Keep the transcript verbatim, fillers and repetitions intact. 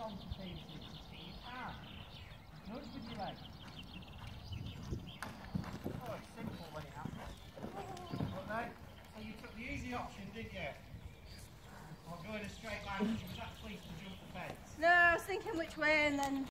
falls to pieces. Stick your palm. Nudge with your leg. Oh, it's simple when it happens. But then, so you took the easy option, didn't you? Or going a straight line, because you was that pleased to jump the fence. No, I was thinking which way and then